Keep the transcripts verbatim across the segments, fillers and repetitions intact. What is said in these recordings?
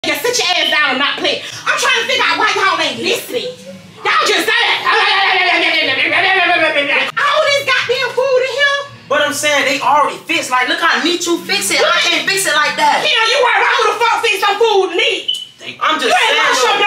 You sit your ass down and not play. I'm trying to figure out why y'all ain't listening. Y'all just say all this goddamn food in here. But I'm saying they already fixed. Like, look how neat you fix it. I can't fix it like that. You know, you worry about who the fuck fix some food neat. I'm just saying. What's up,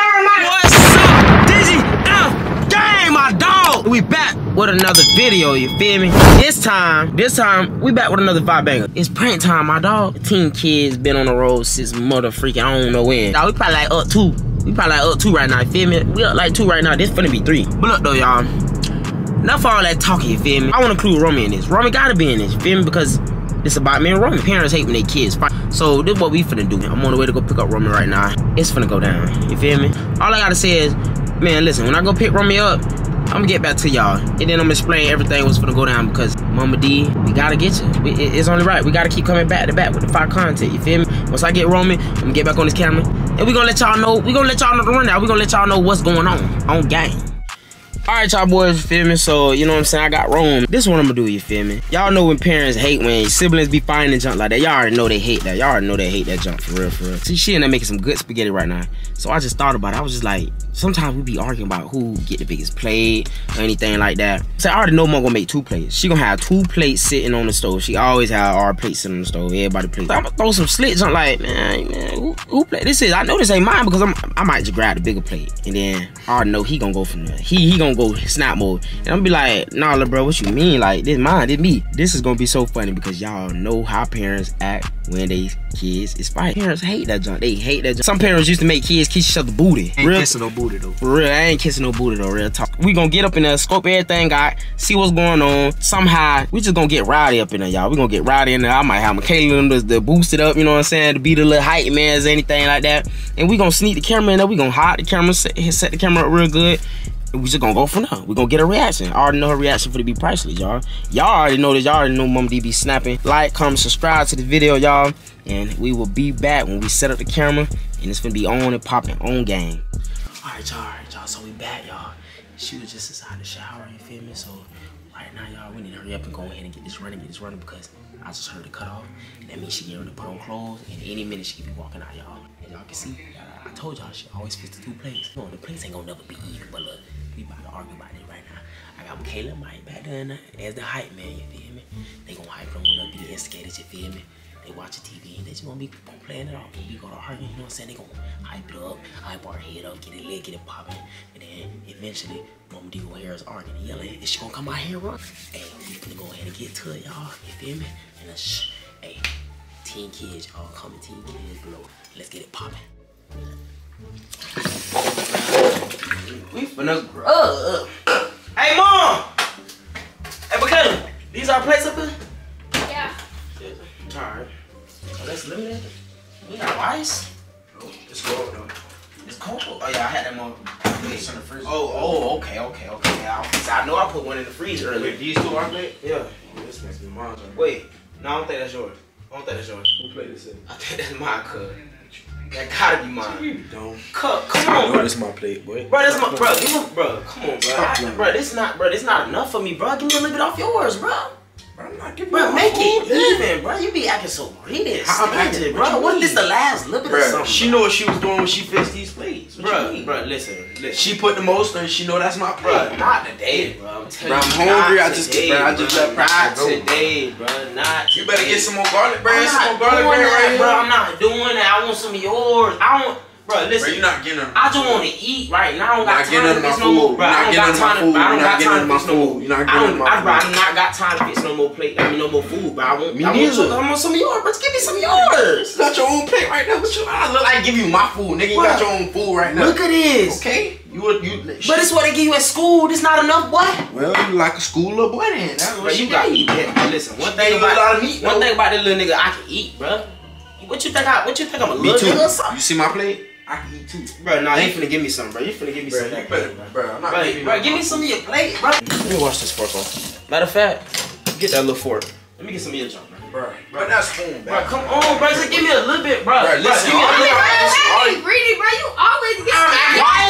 Dizzy F Gang, my dog. We back with another video, you feel me? This time, this time, we back with another vibe banger. It's prank time, my dog. The teen kids been on the road since mother freaking I don't know when. Dog, we probably like up two. We probably like up two right now, you feel me? We up like two right now. This finna be three. But look though, y'all. Enough for all that talking, you feel me? I want to include Romy in this. Romy gotta be in this, you feel me? Because it's about me and Romy. Parents hate when their kids fight. So this is what we finna do. I'm on the way to go pick up Romy right now. It's finna go down, you feel me? All I gotta say is, man, listen, when I go pick Romy up, I'm gonna get back to y'all. And then I'm gonna explain everything what's finna go down because Mama D, we gotta get you. We, it's only right. We gotta keep coming back to back with the fire content, you feel me? Once I get Romy, I'm gonna get back on this camera. And we gonna let y'all know, we gonna let y'all know the rundown. We gonna let y'all know what's going on, on game. Alright, y'all boys, you feel me? So, you know what I'm saying? I got Rome. This is what I'm gonna do, you feel me? Y'all know when parents hate when siblings be fighting and junk like that. Y'all already know they hate that. Y'all already know they hate that junk for real, for real. See, she in there making some good spaghetti right now. So I just thought about it. I was just like, sometimes we be arguing about who get the biggest plate or anything like that. So I already know Mom gonna make two plates. She gonna have two plates sitting on the stove. She always have our plates sitting on the stove. Everybody plates. So I'm gonna throw some slits on like, man, man, who, who plate? This is, I know this ain't mine because I'm, I might just grab the bigger plate. And then I already know he gonna go from there. He, he gonna go snap mode. And I'm gonna be like, nah, little bro, what you mean? Like, this mine, this me. This is gonna be so funny because y'all know how parents act when they kids is fighting. Parents hate that junk. They hate that junk. Some parents used to make kids kiss each other booty. Ain't real, kissing no booty though. For real, I ain't kissing no booty though, real talk. We gonna get up in there, scope everything out, see what's going on. Somehow, we just gonna get rowdy up in there, y'all. We gonna get rowdy in there. I might have Michaela to, to boost it up, you know what I'm saying? To be the little hype man or anything like that. And we gonna sneak the camera in there. We gonna hide the camera, set, set the camera up real good. We just gonna go from there. We gonna get a reaction. I already know her reaction for to be priceless, y'all. Y'all already know this. Y'all already know Mama D be snapping. Like, comment, subscribe to the video, y'all. And we will be back when we set up the camera. And it's gonna be on and popping, on game. Alright, y'all, alright, y'all. So we back, y'all. She was just inside the shower, you feel me? So right now, y'all, we need to hurry up and go ahead and get this running, get this running because I just heard the cut off. And that means she getting ready to put on clothes. And any minute she could be walking out, y'all. And y'all can see, I told y'all she always fits the two plates. No, the plates ain't gonna never be even, but look. We about to argue about it right now. I got Michaela and Mike back there as the hype man, you feel me? They gonna hype them when they be instigators, you feel me? They watching T V and they just gonna be playing it off. And we gonna argue, you know what I'm saying? They gonna hype it up, hype our head up, get it lit, get it popping. And then eventually, Mama D will hear us arguing and yelling. Is she gonna come out here and run? Hey, we gonna go ahead and get to it, y'all. You feel me? And uh, shh, hey, teen kids, y'all coming, teen kids below. Let's get it popping. We finna grub. Hey, Mom! Hey, Michaela, these are plates up here? Yeah. Alright. So let's limit it. We got ice? No, it's cold though. It's cold? Oh, yeah, I had that more plates in the freezer. Oh, oh, okay, okay, okay. I, I know I put one in the freezer earlier. Wait, these two are plate? Yeah. This must be mine. Wait, no, I don't think that's yours. I don't think that's yours. Who played this in? I think that's mine, cuz. That gotta be mine. You don't. Come, come on, I know bro. this is my plate, boy. Bro, that's my, bro, give me, bro, come on, bro. I, bro, this not, bro, this not enough for me, bro. Give me a little bit off yours, bro. Bro, I'm not giving Bro, you make my it food, even, bro. You be acting so greedy and How I'm acting, stingy, what bro. you What mean? this the last little bit bro, of something? she know what she was doing when she fixed these plates. What you bro, mean? bro, listen, listen. She put the most and she know that's my plate. Bro, not today, bro. I'm telling Bro, I'm you, hungry. not I just today, bro, I just bro. let Not practice go. today, bro. Not You better today. get some more garlic bread, I'm some not more garlic doing bread that, right here. bro. I'm not doing that. I want some of yours. I don't. Bro, listen. Bro, you're not getting none. I just want to eat right now. I don't got Not getting time to none of fix my no more, food. bro. I Not don't getting got none of my time to. food. I don't You're got not getting time none to of my fix no more. food. You're not I getting don't. none of my I, bro, I food. do not got time to fix no more plate. I mean, no more food, bro. I want. Me I want, neither. some, I want some of yours, bro. Just give me some of yours. You got your own plate right now. What you? I look like give you my food, nigga. You Bro, got your own food right now. Look at this. Okay, you would you. But it's what they give you at school. This not enough, boy. Well, you like a school little boy then. That's Bro, what you you got to eat. eat. Hey, listen, one thing Ain't a lot about of meat, one though. thing about this little nigga, I can eat, bro. What you think? I what you think I'm a Me little too. nigga or something? You see my plate? I can eat too. Bro, nah, you finna give me some, bro. You finna give me Bro, some of that you better, plate, bro. bro. I'm not Bro, giving you bro, no give me more some of food. your plate, bro. Let me wash this fork off. Matter of fact, get that little fork. Let me get some of your junk, bro. Bro, bro, that's spoon, Bro, come on, bro. Just give me a little bit, bro. Bro, listen, give me a all little you bit. got- Bro, you greedy, bro. You always get Why?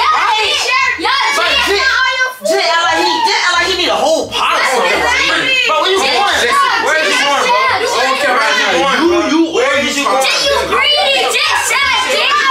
Bro, Jit, Jit, act like he, Jit, act like he need a whole pot or something. Exactly. Bro, where you Jit, going? shut up, Where is Jit, you going, bro? shut up. I don't care where you going, You, bro. you, Where where is you you going? You greedy. Just shut up, Jit.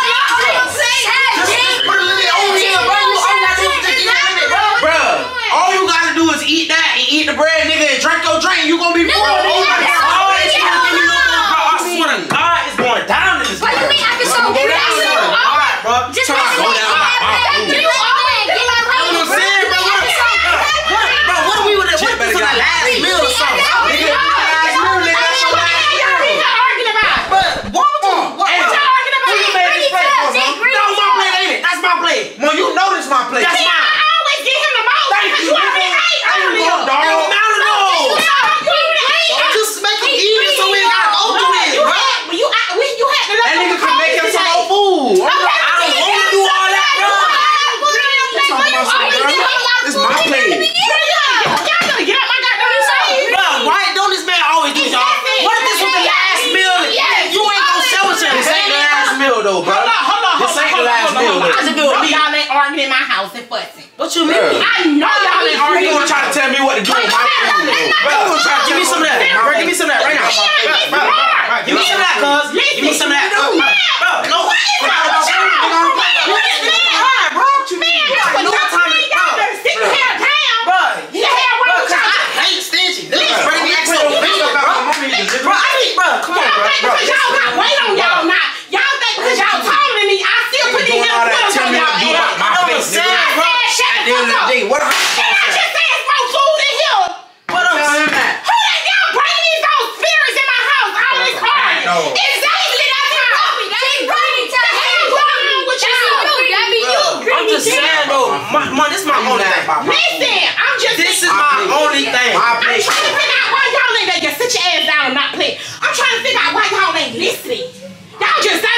though, bro. Hold on, hold on, This hold on, ain't the hold on, last hold on, meal, hold on. though. I just know y'all ain't arguing in my house and fussing. What you mean? Yeah. I know y'all ain't You arguing. gonna try to tell me what to do with my food, though. Bro, give me some of that. Bro, give me some of that right now. Bro, Bro, bro, bro, give me some of that, cuz. Give me some of that. Bro, bro, no. What is wrong with y'all? What is this? Bro, what you mean? Man, I know what time it is. y'all better sit the hell down. Bro, The hell wrong with y'all? I hate stingy. Listen, bro, you act so Bro, big, bro, bro. bro, Bro, I need, bro, come on, Y'all bro. think Bro, because y'all got weight on y'all not. Y'all think because y'all taller than me, I still put these doing little all that quitters on telling me y'all to do ass. about my I know face, what I'm saying, nigga. bro. Man, shut At the the end of fuck the up. day, what I And I just said it's more food in here. What I'm tell him that? Who that y'all bringing these old spirits in my house? All this hard. know. Exactly, that's how. She running to the hell wrong with y'all. That be you. I'm just saying, though, my, my, this is my only thing. Listen, I'm just This is my only thing. My I'm plate. trying to figure out why y'all ain't just sit your ass down and not play. I'm trying to figure out why y'all ain't listening. Y'all just say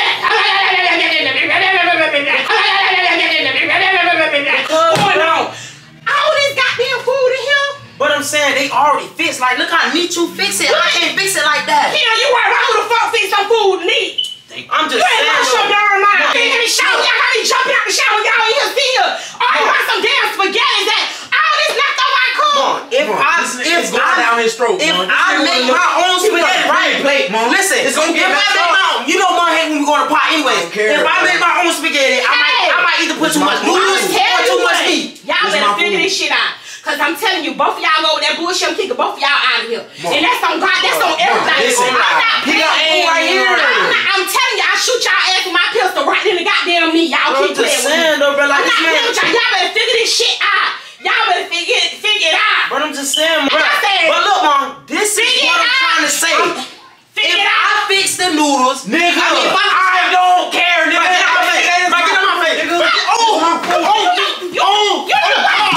going on. All this goddamn food in here. But I'm saying they already fixed. Like, look how neat you fix it. I can't fix it like that. You know, you worry about who the fuck fix some food neat. I'm just You ain't saying. wash your though. darn mind. No. You ain't in the shower. Y'all got me jumping out the shower. Y'all in here still. Arguing about some damn spaghetti that all this leftover I cook. Come on, if I, if It's going I, down his throat, if man. I make my own spaghetti, right? plate, man. Listen, It's gonna if get I messed make up. my own, you know, mom hate when we go to pot anyway. I don't care, If I bro. make my own spaghetti, I might, I might either put It's too my much food. noodles Tell or you too much what, meat. y'all This better my figure food. this shit out. Cause I'm telling you, both of y'all go with that bullshit. I'm kicking both of y'all out of here. Mom. And that's on God. That's on Mom, everything. listen. I'm not He got playing. food right here. I'm, not, I'm telling you, I shoot y'all ass with my pistol right in the goddamn knee. Y'all Bro, keep I'm just playing with me. saying, though, bro, like, I'm not this man- playing with y'all. Y'all better figure this shit out. Y'all better figure it, figure it out. But I'm just saying, bro. I said- But look, mom, this is Figure what it I'm out. trying to say. Figure If it out. I fix the noodles, Nigga, I mean, if I, I don't care, nigga. Bro, get out my face. Bro, get out my face. Nigga. Bro, oh, oh, oh, oh, You know what? You know what?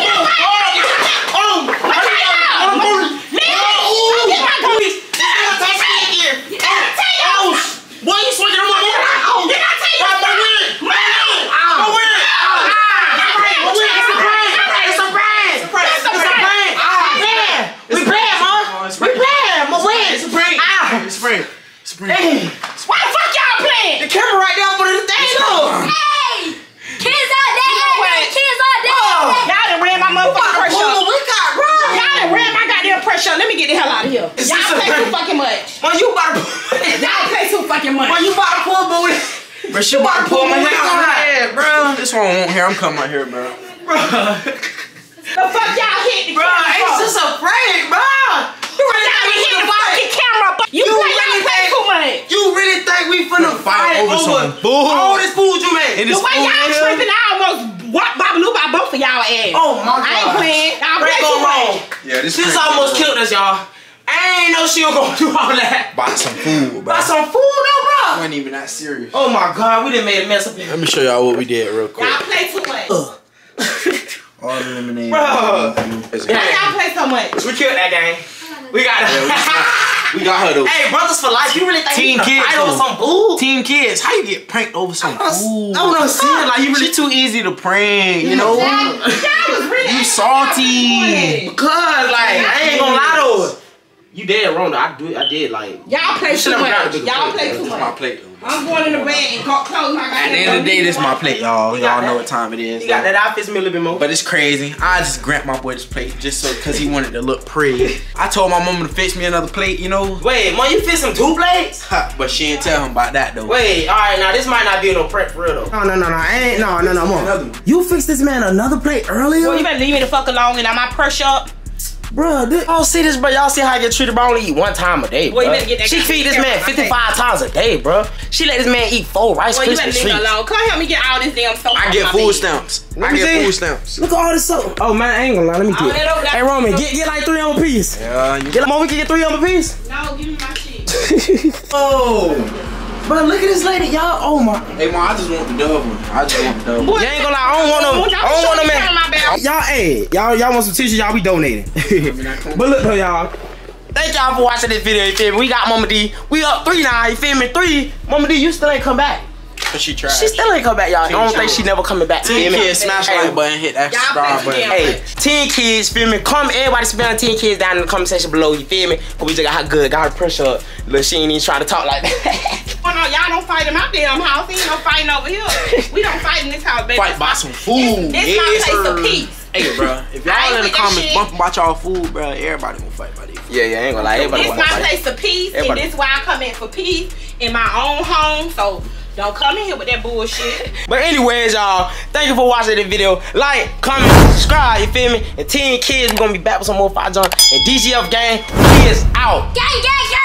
oh, What y'all doing? Leave me. I'll get my goodies. Did I tell you? Did I tell you? boy, you swinging on my Did I tell you? Bro, my wig. My wig. My wig. Ah, My wig. It's a prank. It's a prank. It's a prank. It's a prank. Ah, Man, we playing, mom. It's a We prank. playing. My wig. It's a prank. Ah. It's a prank. It's a prank. Hey, Why the fuck y'all playing? the camera right there for the thing, though. Hey, kids out there. what? Kids out there. Y'all done ran my motherfucking pressure. Pull the wig out, bro. Y'all done ran my goddamn pressure. Let me get the hell out of here. Is Y'all this a play too prank? fucking much. Man, you about to Y'all play too fucking much. Man, you about to pull booty. Bro, she about to pull my wig hair out. out. Yeah, bro. This one won't hear. I'm coming out here, bro. Bro, The fuck y'all hit the bro, camera it's for? just a prank, bro. You really Y'all think we hit the finna fight? fucking camera. You, You play, really y'all play think- too much. You really think we finna Finna fight fight over over some food? all this food you made? And The this way food y'all in here? tripping, I almost walked Babaloo by both of y'all ass. Oh my god. I ain't playing. Y'all play Prank too gone wrong. much. Yeah, this She's prank almost gone killed us, y'all. I ain't know she was gonna do all that. Buy some food, bro. Buy some food, though, bro. wasn't even that serious. Oh my god, we done made a mess up here. Let me show y'all what we did real quick. Y'all play too much. All the lemonade. Bro. Why y'all play so much? We killed that game. We got Yeah, it. we got her though. Hey, brothers for life. You really think Team we finna kids, fight over though. some food? Team kids, how you get pranked over some food? I don't understand. Like, you really She too easy to prank, you know? Y'all was really You salty. Because, like, I ain't gonna lie though. You dead wrong though. I do. I did like. Y'all play You too should've grabbed much. a bigger Y'all plate, play bro. too This is my much. plate though. I'm going in the bed and got clothes. My At the end of the day, this is my plate, y'all. You got Y'all know that? what time it is. You got though. that outfit me a little bit more. But it's crazy. I just grabbed my boy this plate just so because he wanted to look pretty. I told my mama to fix me another plate, you know. Wait, man, you fit some two plates? Ha, but she didn't tell him about that though. Wait, all right, now this might not be no prep for real though. No, no, no, no, I ain't, no, no, no, Another more. one. You fixed this man another plate earlier? Well, you better leave me the fuck alone and I'm my pressure up. Bruh, this, Y'all see this, bro? Y'all see how I get treated? But I only eat one time a day, bro. Well, you better get that She guy feed this careful, man I fifty-five times a day, bro. She let this man eat four Rice Well, you better Krispie leave me treats. alone. Come help me get all this damn soap I off get my food bed. stamps. Let I me get see. food stamps. look at all this soap. Oh man, I ain't gonna lie, let me All get that over there. Hey Roman, get, get like three of them a piece. Yeah, you Get like, Mom, we can get three of them a piece? No, give me my shit. Oh. Bro, look at this lady, y'all. Oh my. Hey, mom, I just want the dove one. I just want the dove one. You ain't gonna lie, I don't want no, I don't want no man. Y'all, hey, y'all, y'all want some tissues? Y'all be donating. But look though, y'all. Thank y'all for watching this video, you feel me? We got Mama D. We up three now, you feel me? Three. Mama D, you still ain't come back. Cause she tried. She still ain't come back, y'all. I don't think she never coming back. Ten Feel me? kids, smash the Hey, like button, hit that Y'all subscribe play button. some Hey, ten kids, feel me? Come, everybody spell ten kids down in the comment section below, you feel me? Cause we just got her good, got her pressure up. Look, she ain't even trying to talk like that. Oh no, y'all don't fight in my damn house. Ain't no fighting over here. We don't fight in this house, baby. Fight by some food. This, this Yes, my place sir. of peace. Hey, bro, if I y'all ain't in the with that comments shit. bumping about y'all food, bro, everybody gonna fight by this. Yeah, yeah, I ain't gonna lie. Everybody This wanna my fight. place of peace, Everybody- and this why I come in for peace in my own home. So don't come in here with that bullshit. But anyways, y'all, thank you for watching this video. Like, comment, subscribe, you feel me? And ten kids, we gonna be back with some more five John. And D G F gang, we is out. Gang, gang, gang.